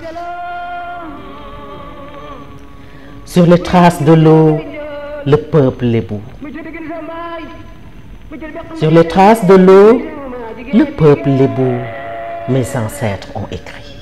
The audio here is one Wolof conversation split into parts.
Sur les traces de l'eau, le peuple lébou. Sur les traces de l'eau, le peuple lébou, mes ancêtres ont écrit.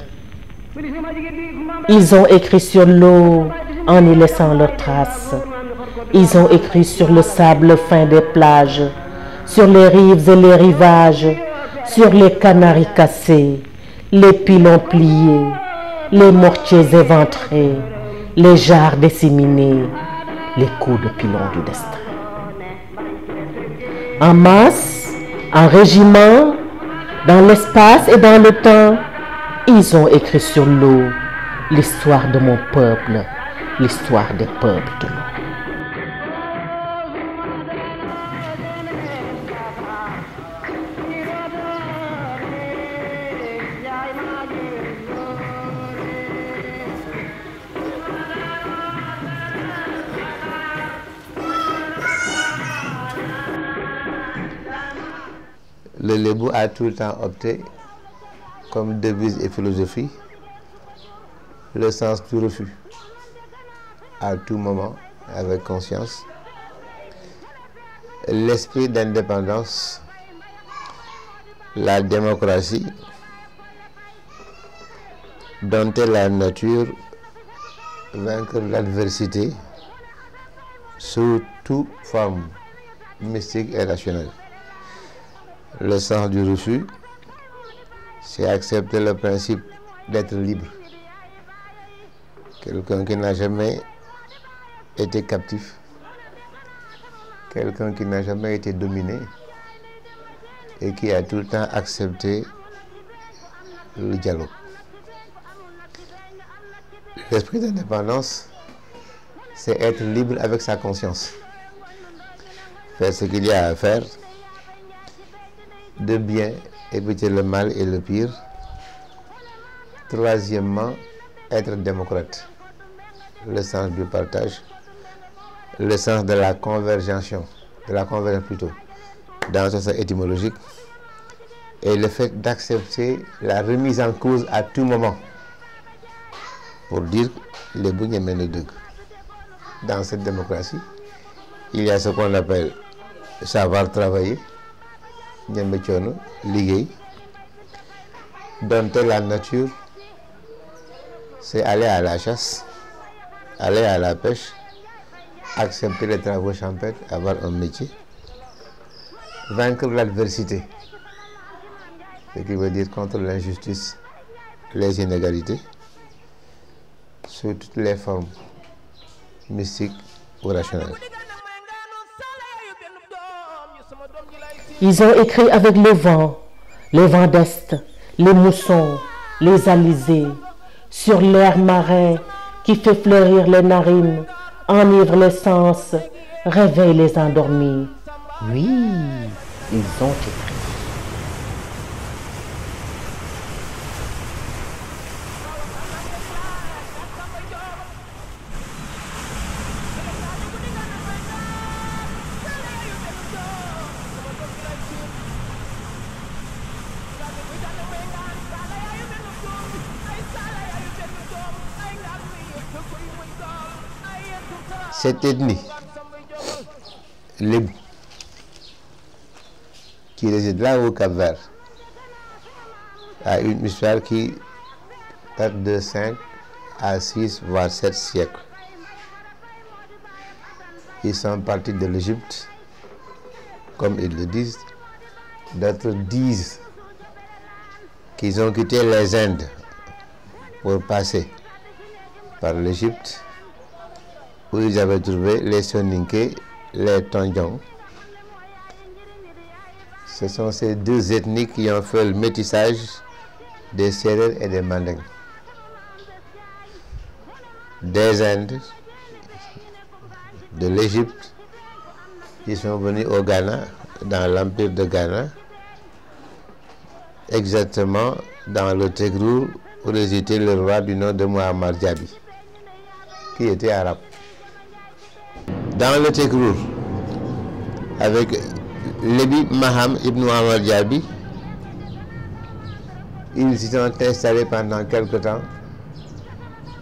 Ils ont écrit sur l'eau en y laissant leurs traces. Ils ont écrit sur le sable fin des plages, sur les rives et les rivages, sur les canaries cassés, les pilons pliés, les mortiers éventrés, les jarres disséminés, les coups de pilon du destin. En masse, en régiment, dans l'espace et dans le temps, ils ont écrit sur l'eau l'histoire de mon peuple, l'histoire des peuples de l'eau. Le Lébou a tout le temps opté, comme devise et philosophie, le sens du refus, à tout moment, avec conscience, l'esprit d'indépendance, la démocratie, dompter la nature, vaincre l'adversité sous toute forme mystique et rationnelle. Le sens du refus, c'est accepter le principe d'être libre. Quelqu'un qui n'a jamais été captif, quelqu'un qui n'a jamais été dominé et qui a tout le temps accepté le dialogue. L'esprit d'indépendance, c'est être libre avec sa conscience. Faire ce qu'il y a à faire, de bien, éviter le mal et le pire. Troisièmement, être démocrate. Le sens du partage, le sens de la convergence plutôt, dans ce sens étymologique, et le fait d'accepter la remise en cause à tout moment, pour dire les bougnamènes de Deug. Dans cette démocratie, il y a ce qu'on appelle savoir travailler, liguer, dompter la nature, c'est aller à la chasse, aller à la pêche, accepter les travaux champêtres, avoir un métier, vaincre l'adversité, ce qui veut dire contre l'injustice, les inégalités, sous toutes les formes mystiques ou rationnelles. Ils ont écrit avec le vent d'est, les moussons, les alizés, sur l'air marin qui fait fleurir les narines, enivre les sens, réveille les endormis. Oui, ils ont écrit. Cette ethnie, Lébou, qui réside là au Cap-Vert, a une histoire qui date de 5 à 6 voire 7 siècles. Ils sont partis de l'Égypte, comme ils le disent. D'autres disent qu'ils ont quitté les Indes pour passer par l'Égypte, où ils avaient trouvé les Soninké, les Tondiong. Ce sont ces deux ethnies qui ont fait le métissage des Sérères et des Mandingues. Des Indes, de l'Égypte, ils sont venus au Ghana, dans l'empire de Ghana, exactement dans le Tegrou, où résidait le roi du nom de Muammar Diaby, qui était arabe. Dans le Tegrou, avec Lebi Maham ibn Muammar Diaby, ils s'y sont installés pendant quelque temps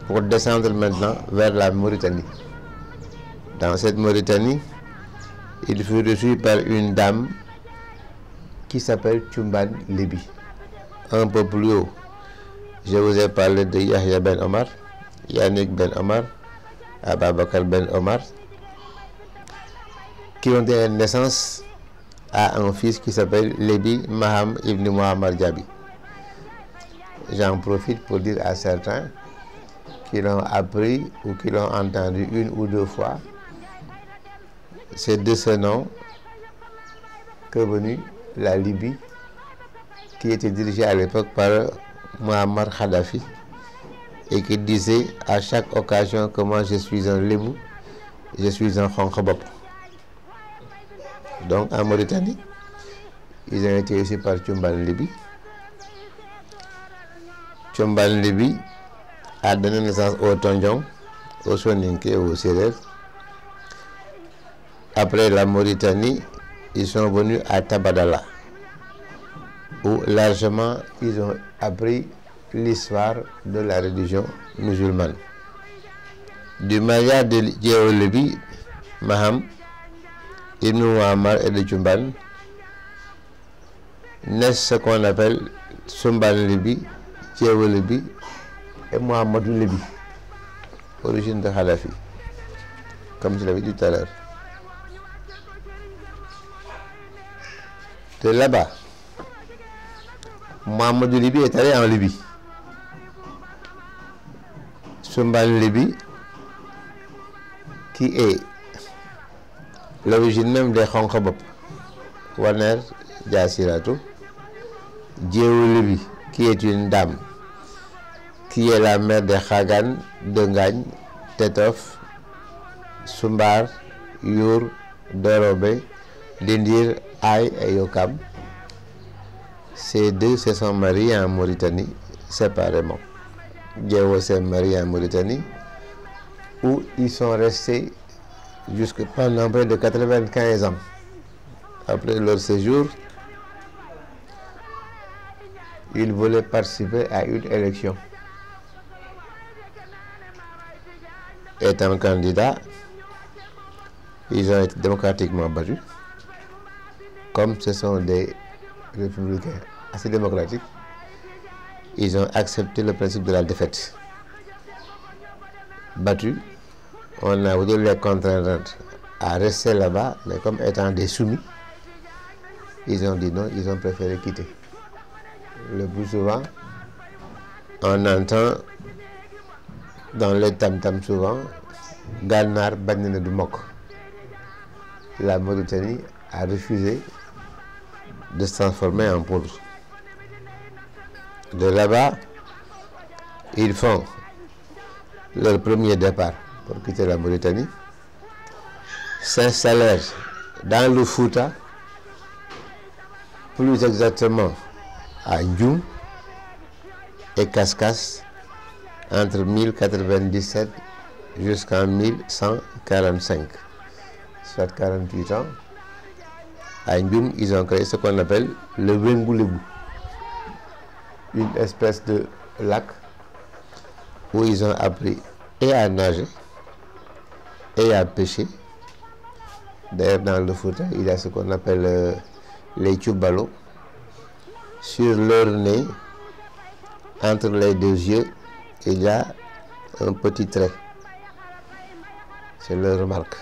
pour descendre maintenant vers la Mauritanie. Dans cette Mauritanie, il fut reçu par une dame qui s'appelle Chumban Libi. Un peu plus haut, je vous ai parlé de Yahya Ben Omar, Yannick Ben Omar, Ababakar Ben Omar, qui ont donné naissance à un fils qui s'appelle Lebi Maham Ibn Muhammad Djabi. J'en profite pour dire à certains qui l'ont appris ou qui l'ont entendu une ou deux fois, c'est de ce nom que venue la Libye, qui était dirigée à l'époque par Muammar Kadhafi et qui disait à chaque occasion que moi je suis un Lébou, je suis un Khonkhabop. Donc en Mauritanie, ils ont été reçus par Chumban Libi. Chumban Libi a donné naissance au Tondion, au Soninké et au Sérère. Après la Mauritanie, ils sont venus à Tabadala, où largement ils ont appris l'histoire de la religion musulmane. Du mariage de Djewo-Lebi, Maham, Ibn Muammar et de Chumban, naissent ce qu'on appelle Chumban Libi, Djewo-Lebi et Mohamedou Lebi, origine de Kadhafi, comme je l'avais dit tout à l'heure. De là-bas, Mohamedou Lebi est allé en Libye. Chumban Libi, qui est l'origine même des Khonkhabop, Waner Diassiratou, Djewo-Lebi, qui est une dame, qui est la mère de Khagan, Dengagne, Tetof, Sumbar, Your, Dorobe, Dindir, Aïe et Yokam. Ces deux se sont mariés en Mauritanie séparément. Djewo s'est marié en Mauritanie, où ils sont restés jusque pendant près de 95 ans. Après leur séjour, ils voulaient participer à une élection. Étant candidats, ils ont été démocratiquement battus. Comme ce sont des républicains assez démocratiques, ils ont accepté le principe de la défaite. Battus, on a voulu les contraindre à rester là-bas, mais comme étant des soumis, ils ont dit non, ils ont préféré quitter. Le plus souvent, on entend dans les tam-tam souvent, Galnar Banine du Mok. La Mauritanie a refusé de se transformer en poudre. De là-bas, ils font leur premier départ pour quitter la Mauritanie, s'installèrent dans le Fouta, plus exactement à Ndioum et Kaskas, entre 1097 jusqu'en 1145, soit 48 ans. À Ndioum, ils ont créé ce qu'on appelle le Wengoulébou, une espèce de lac où ils ont appris et à nager et à pêcher. D'ailleurs, dans le Fouta, il y a ce qu'on appelle les tchoubalo. Sur leur nez, entre les deux yeux, il y a un petit trait. C'est leur marque.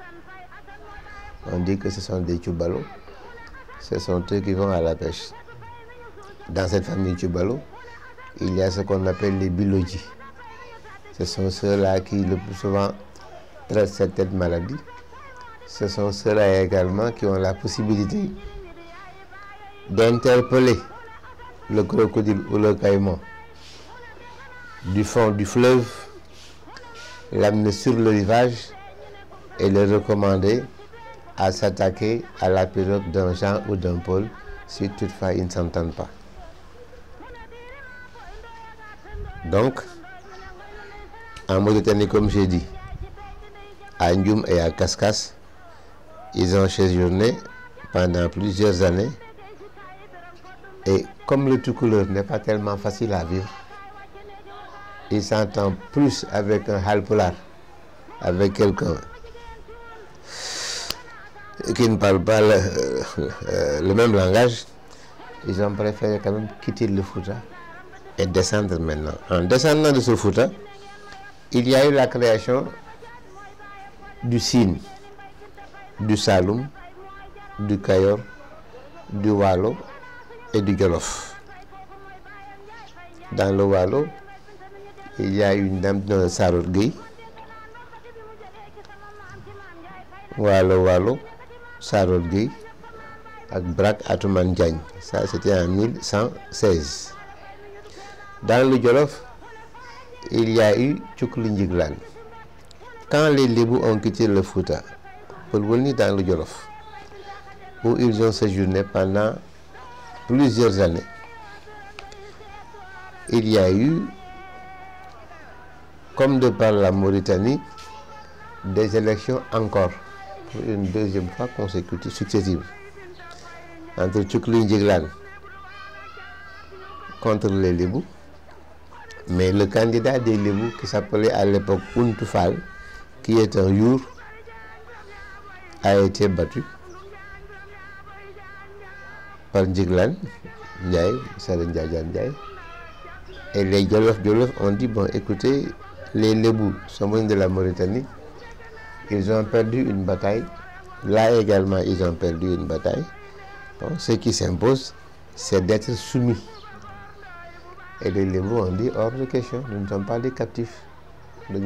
On dit que ce sont des tchoubalo. Ce sont eux qui vont à la pêche. Dans cette famille tchoubalo, il y a ce qu'on appelle les bilodji. Ce sont ceux-là qui le plus souvent traitent cette maladie. Ce sont ceux-là également qui ont la possibilité d'interpeller le crocodile ou le caïman du fond du fleuve, l'amener sur le rivage et le recommander à s'attaquer à la pirogue d'un Jean ou d'un Paul si toutefois ils ne s'entendent pas. Donc, en Mauritanie, comme j'ai dit, à Ndioum et à Kaskas, ils ont séjourné pendant plusieurs années. Et comme le tout couleur n'est pas tellement facile à vivre, il s'entend plus avec un Halpulaar, avec quelqu'un qui ne parle pas le même langage. Ils ont préféré quand même quitter le Fouta et descendre maintenant. En descendant de ce Fouta, il y a eu la création du Sine, du Saloum, du Kayor, du Waalo et du Jolof. Dans le Waalo, il y a une dame de Saror Gueye, Waalo, Saror Gueye, avec Brak Atoumane Diagne. Ça, c'était en 1116. Dans le Jolof, il y a eu Tchoukli Njiglan. Quand les Lébou ont quitté le Fouta pour venir dans le Jolof, où ils ont séjourné pendant plusieurs années, il y a eu, comme de par la Mauritanie, des élections encore pour une deuxième fois consécutive, successive, entre Tchoukli Njiglan contre les Lébou. Mais le candidat des Lébou, qui s'appelait à l'époque Ountou Fall, qui est un Your, a été battu par Njiglan Ndiaye, Sare Ndiaye. Et les Jolof ont dit, bon écoutez, les Lébou sont venus de la Mauritanie, ils ont perdu une bataille, là également ils ont perdu une bataille. Bon, ce qui s'impose, c'est d'être soumis. Et les Lébou ont dit, hors de question, nous ne sommes pas des captifs. Ils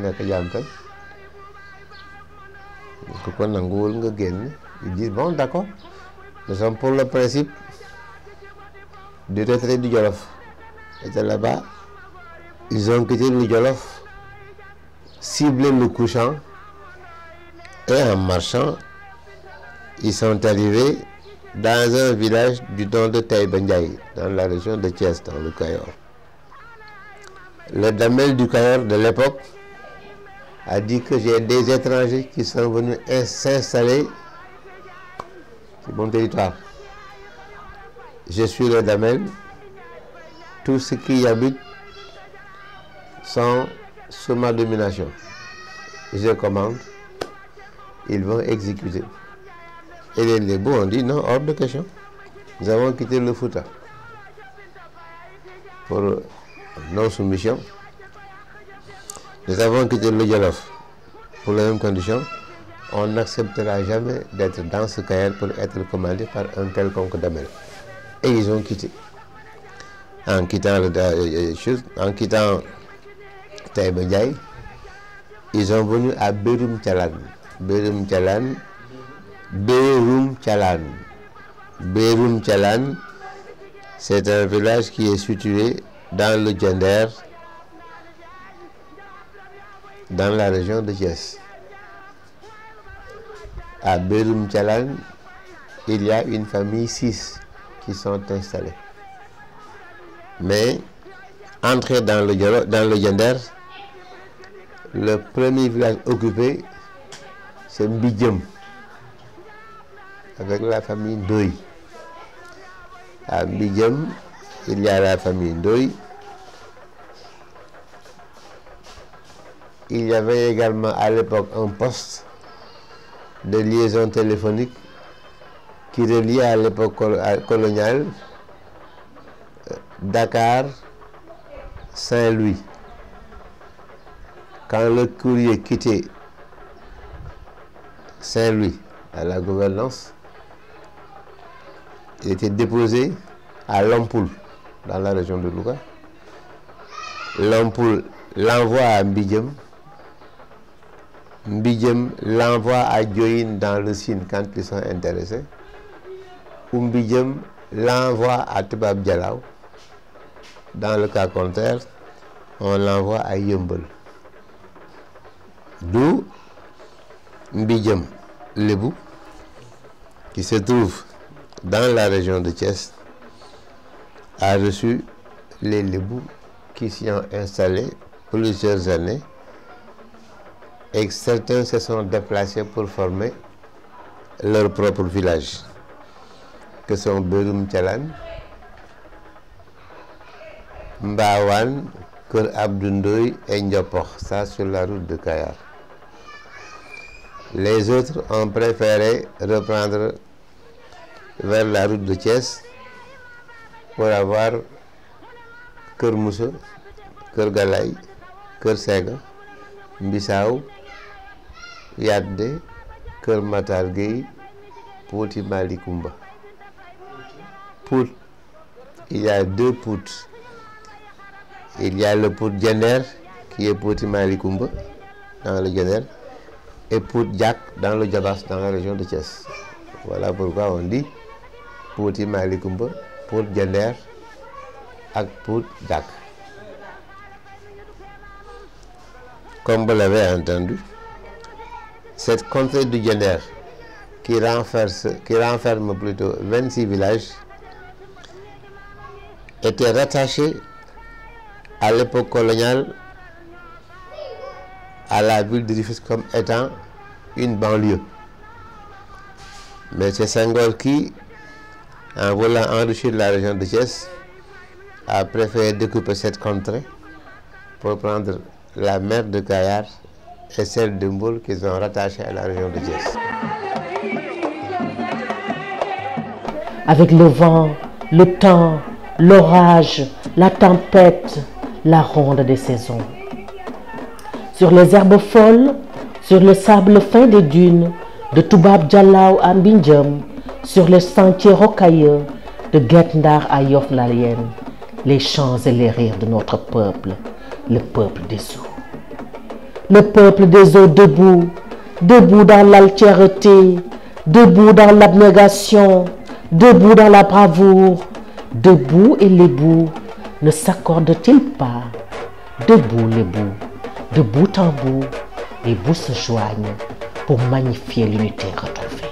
disent, bon d'accord, nous sommes pour le principe du retrait du Jolof. Et là-bas, ils ont quitté le Jolof, ciblé le couchant, et en marchant, ils sont arrivés dans un village du nom de Taïba Ndiaye, dans la région de Thiès, dans le Kayor. Le damel du Kayor de l'époque a dit que j'ai des étrangers qui sont venus s'installer sur mon territoire. Je suis le damel, tous ceux qui y habitent sont sous ma domination. Je commande, ils vont exécuter. Et les Lébou ont dit non, hors de question. Nous avons quitté le Fouta pour non-soumission. Nous avons quitté le Jolof pour les mêmes conditions. On n'acceptera jamais d'être dans ce Kayor pour être commandé par un quelconque damel. Et ils ont quitté. En quittant Taïba Ndiaye, ils sont venus à Beroum Tchalan, c'est un village qui est situé dans le Diender, dans la région de Thiès. À Beroum Tchalan, il y a une famille 6 qui sont installés. Mais, entré dans le Diender, le premier village occupé, c'est Mbidjem, avec la famille Ndoye. À Mbidjem, il y a la famille Ndoye. Il y avait également à l'époque un poste de liaison téléphonique qui reliait à l'époque coloniale Dakar, Saint-Louis. Quand le courrier quittait Saint-Louis à la gouvernance, il était déposé à Lompoul, dans la région de Louga. Lompoul l'envoie à Mbidjem. Mbidjem l'envoie à Diohine dans le Sine quand ils sont intéressés. Ou Mbidjem l'envoie à Toubab Dialaw. Dans le cas contraire, on l'envoie à Yeumbeul. D'où Mbidjem Lébou, qui se trouve dans la région de Thiès, a reçu les Lébou qui s'y ont installés plusieurs années, et certains se sont déplacés pour former leur propre village, que sont Beroum Tchalan, Mbawan, Kër Abdoundoy et Ndiopor, ça sur la route de Kayar. Les autres ont préféré reprendre vers la route de Thiès pour avoir Kër Moussa, Kër Galay, Kër Sega, Mbissau, Yadde, Kër Matar Gueye, Pout Malikoumba. Pout, il y a 2 Pouts. Il y a le Pout Diender qui est Pout Malikoumba dans le Diender et Pout Diak dans le Djabas dans la région de Thiès. Voilà pourquoi on dit Pout Malikoumba, Pout Diender et Pout Diak. Comme vous l'avez entendu, cette contrée du Diender qui renferme plutôt 26 villages était rattachée à l'époque coloniale à la ville de Rufisque comme étant une banlieue. Mais c'est Senghor qui, en voulant enrichir la région de Thiès, a préféré découper cette contrée pour prendre la mer de Kayar et celle de Mboul qu'ils ont rattachée à la région de Thiès. Avec le vent, le temps, l'orage, la tempête, la ronde des saisons. Sur les herbes folles, sur le sable fin des dunes, de Toubab Dialaw à Mbindiam, sur les sentiers rocailleux, de Guet Ndar à Yoff Layène, les chants et les rires de notre peuple, le peuple des eaux. Le peuple des eaux debout, debout dans l'altérité, debout dans l'abnégation, debout dans la bravoure, debout et les bouts ne s'accordent-ils pas? Debout les bouts, de bout en bout, les bouts se joignent pour magnifier l'unité retrouvée.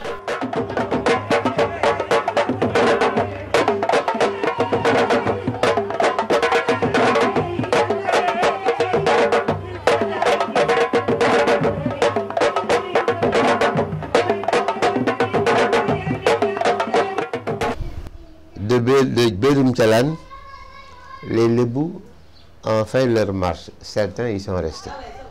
De Bédoum Tchalan, les Lébous ont fait leur marche. Certains y sont restés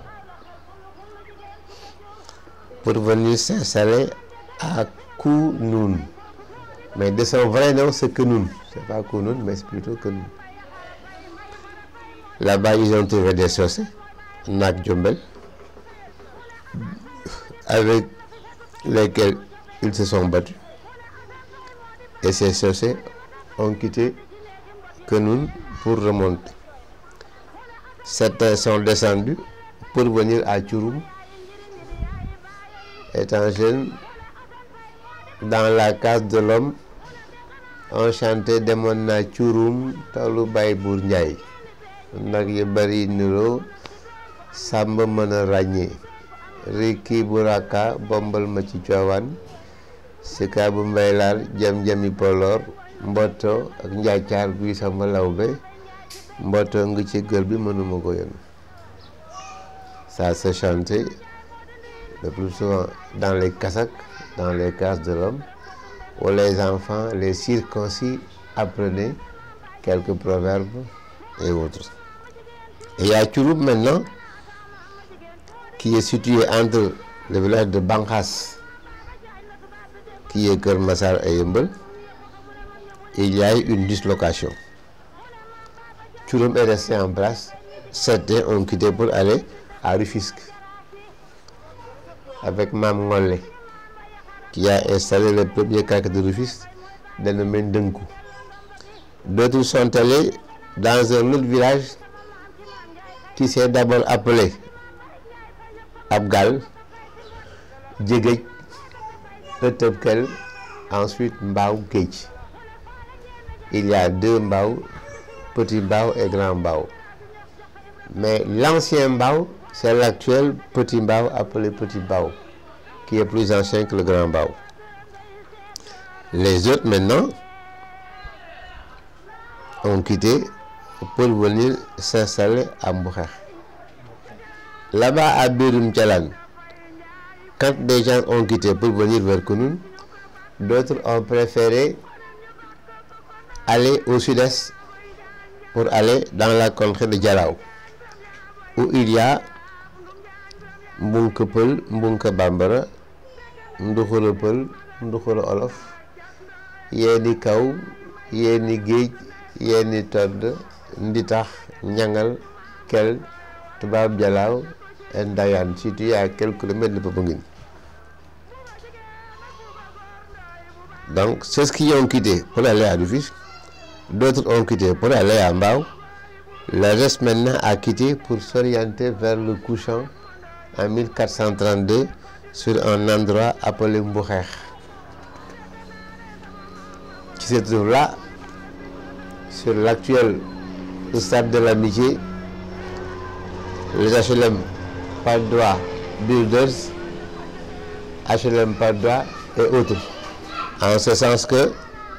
pour venir s'installer à Kounoun. Mais de son vrai nom, c'est Kounoun. C'est pas Kounoun, mais c'est plutôt Kounoun. Là-bas, ils ont trouvé des Socé, Nak Djombel, avec lesquels ils se sont battus. Et ces Socé ont quitté Kounoun pour remonter. Certains sont descendus pour venir à Tchouroum. Étant jeunes, dans la case de l'homme, on chantait Demona Tchouroum, Talu Bay Bour Ndiaye. Nak ye bari nuro, Samba Mana Ragné, Riki Buraka, Bombal Machi Tiawan, Sika bu Mbaylar, Jam Jami Polor, Mboto ak Njaay Caar Guy Samba Lawbe, Mboto ngi ci gël bi mënuma ko yéen. Ça se chantait le plus souvent dans les cassacs, dans les cases de l'homme, où les enfants, les circoncis, apprenaient quelques proverbes et autres. Et il y a Tchouroum maintenant, qui est situé entre le village de Bankhas, qui est Keur Massar et Yeumbeul. Il y a eu une dislocation. Tchouroum est resté en place. Certains ont quitté pour aller à Rufisque avec Mam Ngolé, qui a installé le premier cac de Rufisque dénommé Ndenkou. D'autres sont allés dans un autre village qui s'est d'abord appelé Abgal, Djegej, Etebkel, ensuite Mbao Keïch. Il y a 2 Mbao, Petit Mbao et Grand Mbao. Mais l'ancien Mbao, c'est l'actuel Petit Mbao appelé Petit Mbao, qui est plus ancien que le Grand Mbao. Les autres maintenant ont quitté pour venir s'installer à Mboukhekh. Là-bas à Bédoum Tchalan, quand des gens ont quitté pour venir vers Kounoun, d'autres ont préféré aller au sud-est pour aller dans la contrée de Dialaw. où il y a Mbunke Peul, Mbunke Bambara, Nduxura Peul, Nduxura Olof, Yéeni Kaw, Yéeni Géej, Yéeni Todd, Nditax, Ñangal, Kel, Toubab Dialaw et Ndayane, situé à quelques kilomètres de Popenguine. Donc, c'est ce qui ont quitté pour aller à Rufisque. D'autres ont quitté pour aller à Mbao. Le reste maintenant a quitté pour s'orienter vers le couchant en 1432 sur un endroit appelé Mboukhekh, qui se trouve là, sur l'actuel stade de l'Amitié, les HLM Padoua Builders, HLM Padoua et autres. En ce sens que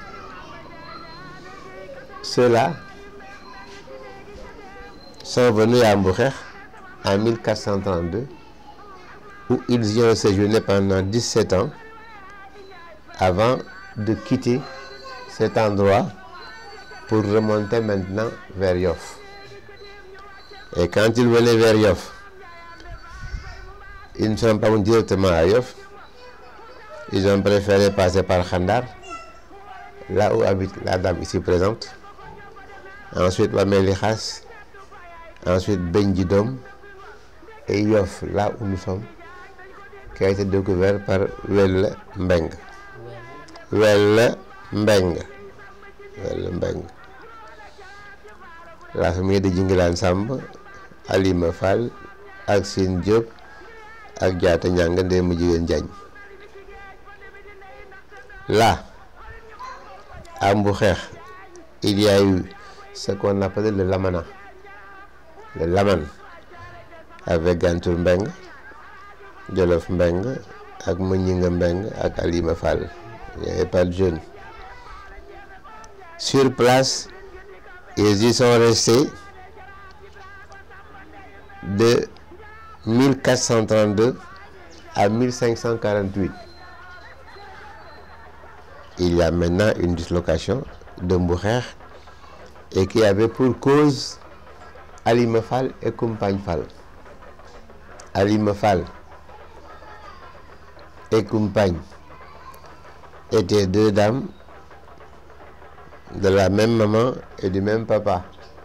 ceux-là sont venus à Mboukhekh en 1432, où ils y ont séjourné pendant 17 ans avant de quitter cet endroit pour remonter maintenant vers Yoff. Et quand ils venaient vers Yoff, ils ne sont pas venus directement à Yoff. Ils ont préféré passer par Khandar, là où habite la dame ici présente. Ensuite, Wamelikhas. Ensuite, Benjidom. Et Yoff, là où nous sommes, qui a été découvert par Welle Mbeng. Welle Mbeng. Welle Mbeng. La famille de Djingilan Samb, Alima Fall, Aksine Diop, ak Diata Nianga Ndeye Moujiguen Diagne. Là, à Mboukhekh, il y a eu ce qu'on appelle le Lamana. Le Laman, avec Gantour Mbeng, Jolof Mbeng, ak Moninga Mbeng, ak Alima Fall. Il n'y avait pas de jeunes. Sur place, ils y sont restés de 1432 à 1548. Il y a maintenant une dislocation de Mboukhekh et qui avait pour cause Alima Fall et Compagne Fall. Alima Fall et Compagne étaient deux dames de la même maman et du même papa.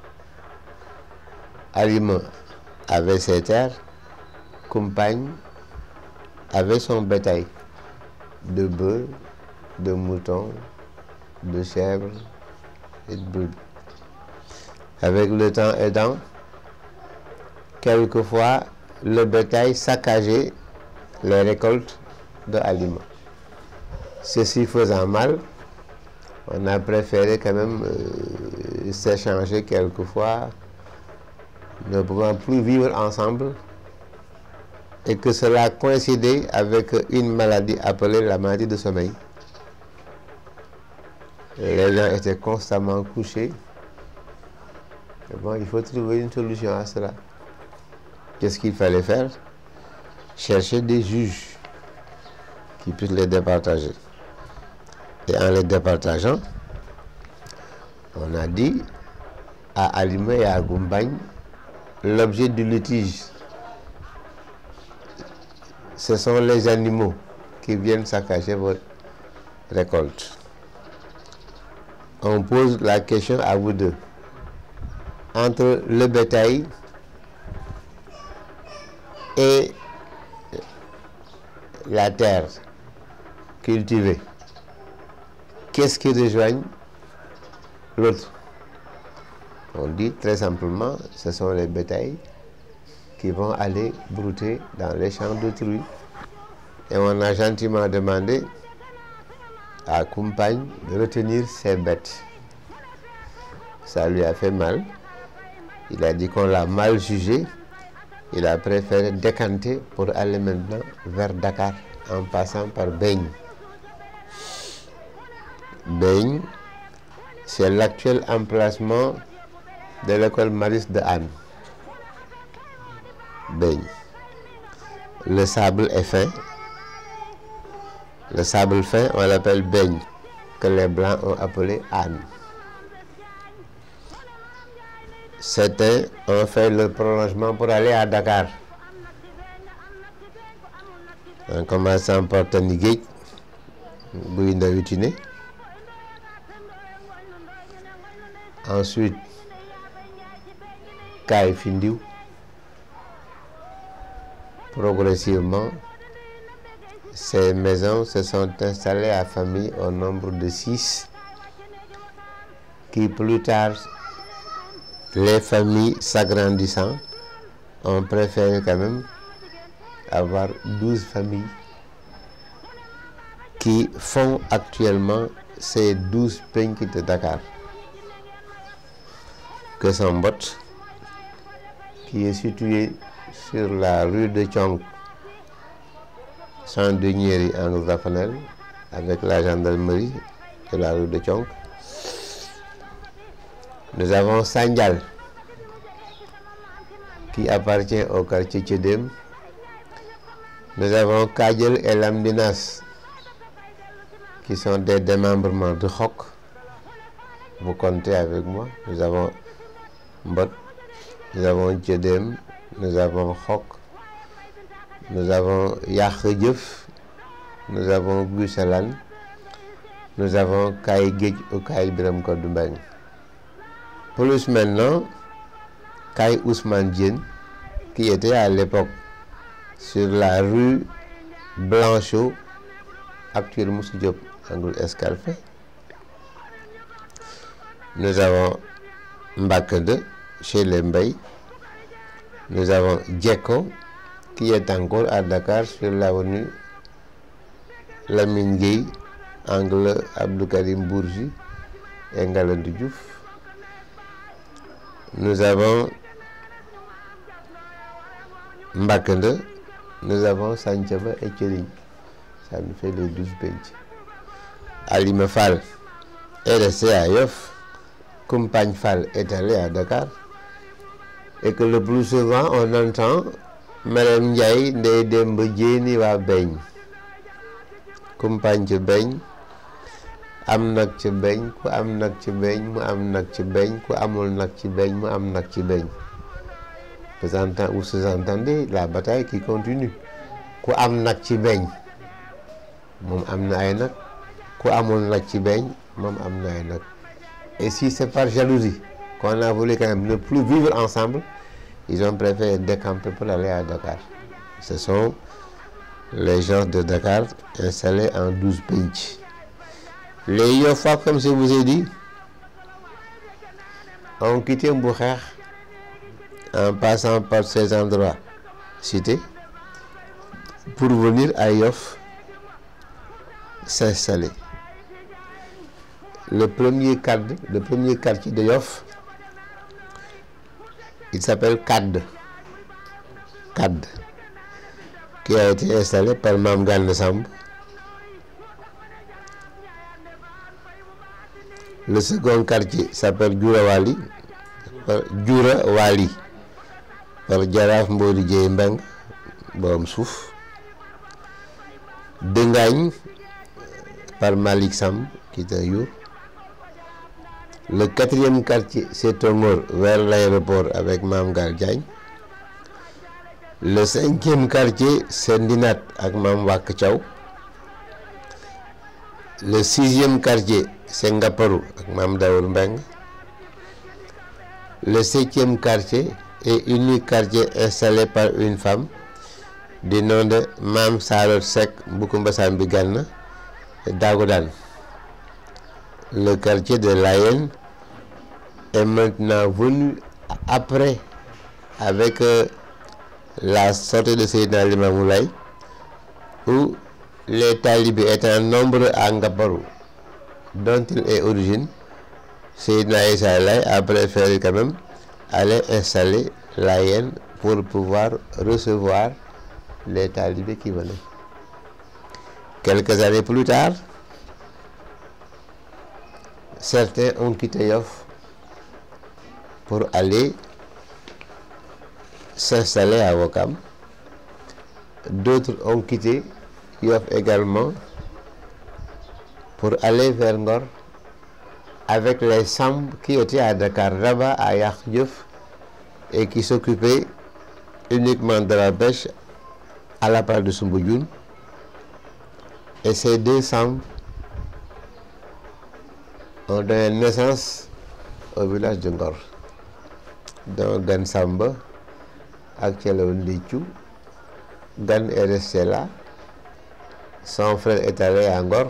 Alima avait ses terres, Compagne avait son bétail de bœufs, de moutons, de chèvres et de brebis. Avec le temps aidant, quelquefois le bétail saccageait les récoltes de Alima. Ceci faisant mal, on a préféré quand même s'échanger quelquefois, ne pouvant plus vivre ensemble, et que cela coïncidait avec une maladie appelée la maladie de sommeil. Les gens étaient constamment couchés. Et bon, il faut trouver une solution à cela. Qu'est-ce qu'il fallait faire? Chercher des juges qui puissent les départager. Et en les départageant, on a dit à Alima et à Compagne, l'objet du litige, ce sont les animaux qui viennent saccager votre récolte. On pose la question à vous deux. Entre le bétail et la terre cultivée, qu'est-ce qui rejoigne l'autre? On dit très simplement, ce sont les bétails qui vont aller brouter dans les champs d'autrui. Et on a gentiment demandé à Compagne de retenir ses bêtes. Ça lui a fait mal. Il a dit qu'on l'a mal jugé. Il a préféré décanter pour aller maintenant vers Dakar en passant par Beigne. Beigne, c'est l'actuel emplacement de l'école Maris de Anne. Beigne. Le sable est fin. Le sable fin, on l'appelle Beigne, que les Blancs ont appelé Anne. Certains ont fait le prolongement pour aller à Dakar, en commençant par Tani Gueye, Guy Ndaw Tine. Ensuite, Kaay Findiw. Progressivement, ces maisons se sont installées à famille au nombre de 6, qui plus tard, les familles s'agrandissant, ont préféré quand même avoir 12 familles qui font actuellement ces 12 penc de Dakar. Que Sambot, qui est situé sur la rue de Thiong, sans Denieri en Rafanel, avec la gendarmerie de la rue de Thiong. Nous avons Sandial, qui appartient au quartier Tchedem. Nous avons Kadiel et Lamdinas, qui sont des démembrements de Khok. Vous comptez avec moi. Nous avons Mbot, nous avons Tchedem, nous avons Khok, nous avons Yakhdjef, nous avons Gussalan, nous avons Kaay Guedj ou Kaay Biram Kodou Mbeng. Plus maintenant, Kaay Ousmane Diène, qui était à l'époque sur la rue Blanchot, actuellement Moussa Diop, angle Escalfé. Nous avons Mbakende, chez les Mbaye. Nous avons Djeko, qui est encore à Dakar sur l'avenue Lamine Gueye, angle Abdou Karim Bourgi et Ngalandou Diouf. Nous avons Mbakende, nous avons Santhiaba et Tchering. Ça nous fait les 12 bench. Alima Fall est resté à Yoff. Compagne Fall est allé à Dakar. Et que le plus souvent on entend Madame Ndiaye Ndeye Demba Diène waa Beñ. Compagne ci Beñ, am nag ci Beñ, ku am nag ci Beñ mu am nag ci Beñ, ku amul nag ci Beñ mu am nag ci Beñ. Vous sous-entendez la bataille qui continue. Ku am nag ci Beñ moom am na ay nag, ku amul nag ci Beñ moom am na ay nag. Et si c'est par jalousie qu'on a voulu quand même ne plus vivre ensemble, ils ont préféré décamper pour aller à Dakar. Ce sont les gens de Dakar installés en 12 penc. Les Yofa, comme je vous ai dit, ont quitté Mboukhar en passant par ces endroits cités pour venir à Yoff s'installer. Le premier quartier de Yoff, il s'appelle Kad, qui a été installé par Mame Gana Samb. Le second quartier s'appelle Djourawali, par Jaraaf Mbodi Dieye Mbeng, borom suuf. Dengagne, par Malick Samb, qui est un Your. Le quatrième quartier, c'est Tongor, vers l'aéroport avec Mame Gal Diagne. Le cinquième quartier, c'est Ndinat avec Mame Wak Thiaw. Le sixième quartier, c'est Ngaparou avec Mame Daour Mbeng. Le septième quartier est unique quartier installé par une femme du nom de Mame Sarot Seck Boukoumba Sambi Gana Dagodan. Le quartier de Layène est maintenant venu après avec la sortie de Seydina Limamou Laye, où les talibés étant nombreux à Ngaparou, dont il est origine, Seydina Issa Laye a préféré quand même aller installer Layène pour pouvoir recevoir les talibés qui venaient. Quelques années plus tard, certains ont quitté Yoff pour aller s'installer à Ouakam. D'autres ont quitté Yoff également pour aller vers Ngor avec les Samb qui étaient à Dakar. Là-bas, à Yakhdjef, et qui s'occupait uniquement de la pêche à la plage de Soumbédioune. Et ces deux Samb ont donné naissance au village de Ngor. Donc Gan Samba ak Thialaw Ndéthiou, Gan est resté là. Son frère est allé à Ngor.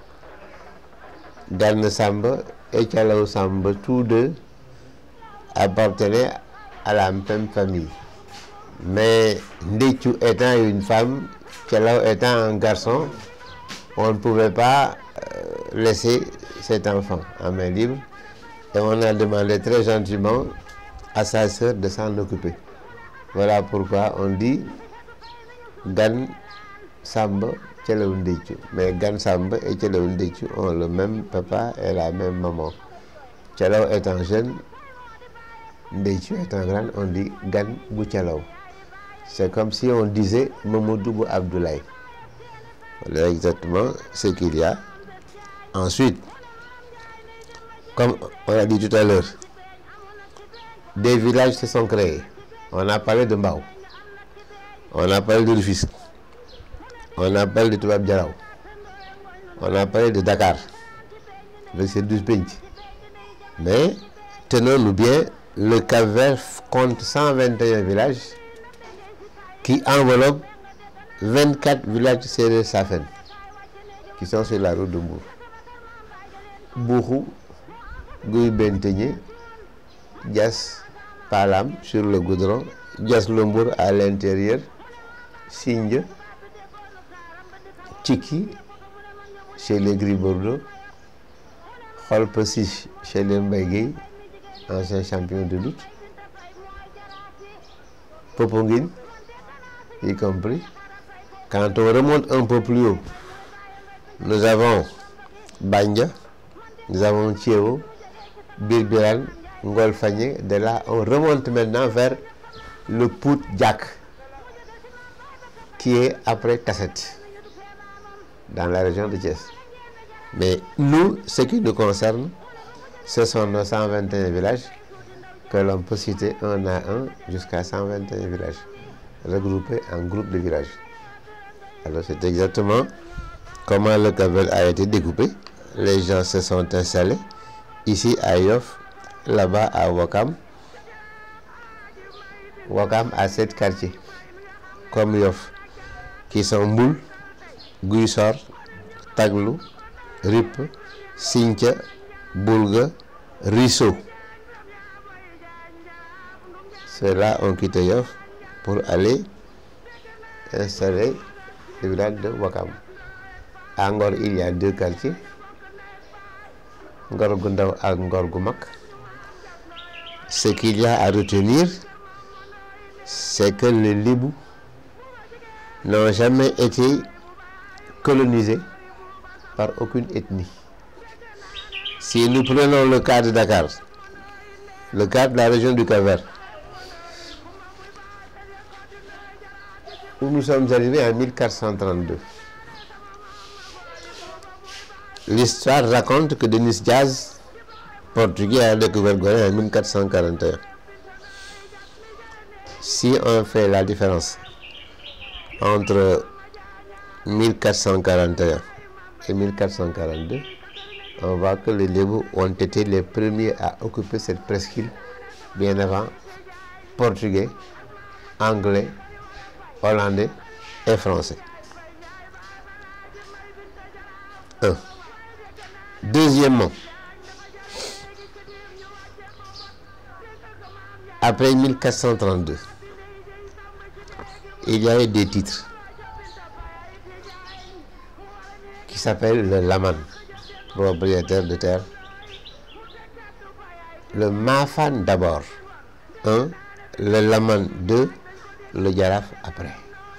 Gan Samba et Thialaw Samba, tous deux appartenaient à la même famille. Mais Ndéthiou étant une femme, Thialaw étant un garçon, on ne pouvait pas laisser cet enfant en main libre. Et on a demandé très gentiment à sa sœur de s'en occuper. Voilà pourquoi on dit Gan Samba Thialaw Ndéthiou. Mais Gan Samba et Thialaw Ndéthiou ont le même papa et la même maman. Thialaw étant jeune, Ndéthiou étant grand, on dit Gan bu Thialaw. C'est comme si on disait Mamadou bu Abdoulaye. Voilà exactement ce qu'il y a. Ensuite, comme on a dit tout à l'heure, des villages se sont créés. On a parlé de Mbao, on a parlé de Rufisque, on a parlé de Toubab Dialaw, on a parlé de Dakar, avec ses 12 pays. Mais tenons-nous bien, le Cap-Vert compte 121 villages qui enveloppent 24 villages Sérère Safen qui sont sur la route de Mbour. Bourou, Guy Benteñe, Dias Palam sur le goudron, Dias Lombour à l'intérieur, Sindia, Tchiki chez les Gris Bordeaux, Kholpesi chez les Mbaye Gueye, ancien champion de lutte, Popenguine y compris. Quand on remonte un peu plus haut, nous avons Bandia, nous avons Thiéwo, Birbiran, Ngol Fagné. De là, on remonte maintenant vers le Pout Diak, qui est après Tasset, dans la région de Thiès. Mais nous, ce qui nous concerne, ce sont nos 121 villages que l'on peut citer un à un jusqu'à 121 villages, regroupés en groupes de villages. Alors c'est exactement comment le Cap-Vert a été découpé. Les gens se sont installés ici à Yoff, là-bas à Ouakam. Ouakam a 7 quartiers comme Yoff qui sont Mboul, Guissor, Taglou, Rip, Sinthia, Boulga, Risso. Ceux-là ont quitté Yoff pour aller installer le village de Ouakam. À Ngor, il y a 2 quartiers, Ngor gu Ndaw ak Ngor gu Mag. Ce qu'il y a à retenir, c'est que les Lébou n'ont jamais été colonisés par aucune ethnie. Si nous prenons le cas de Dakar, le cas de la région du Cap-Vert, où nous sommes arrivés en 1432. L'histoire raconte que Denis Diaz, portugais, a découvert Gorée en 1441. Si on fait la différence entre 1441 et 1442, on voit que les Lébou ont été les premiers à occuper cette presqu'île bien avant portugais, anglais, hollandais et français. Deuxièmement, après 1432, il y a eu des titres qui s'appellent le Laman, propriétaire de terre, le Mafan d'abord, le Laman 2, le Jaraf après.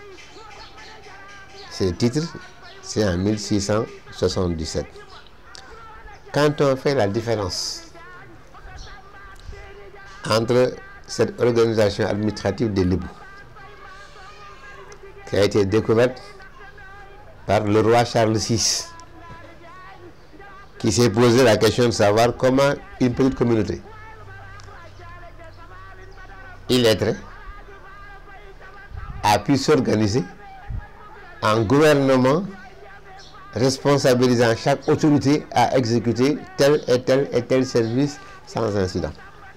Ces titres, c'est en 1677. Quand on fait la différence entre cette organisation administrative des Lébou, qui a été découverte par le roi Charles VI, qui s'est posé la question de savoir comment une petite communauté illettrés a pu s'organiser en gouvernement responsabilisant chaque autorité à exécuter tel et tel service sans incident.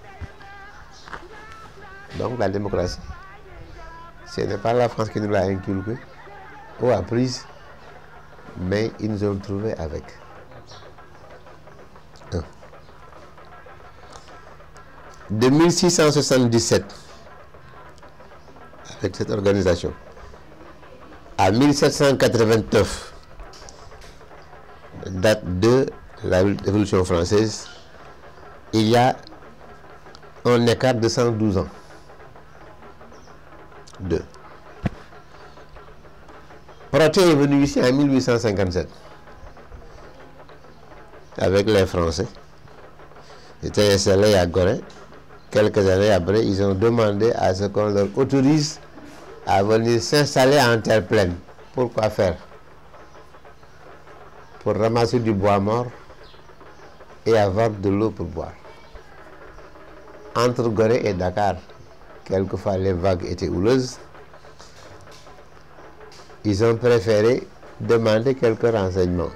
Donc la démocratie, ce n'est pas la France qui nous l'a inculqué ou apprise, mais ils nous ont trouvé avec. De 1677, avec cette organisation, à 1789, date de la Révolution française, il y a un écart de 112 ans. 2. Protet est venu ici en 1857 avec les Français. Ils étaient installés à Gorée. Quelques années après, ils ont demandé à ce qu'on leur autorise à venir s'installer en terre pleine. Pourquoi faire? Pour ramasser du bois mort et avoir de l'eau pour boire. Entre Gorée et Dakar, quelquefois les vagues étaient houleuses. Ils ont préféré demander quelques renseignements.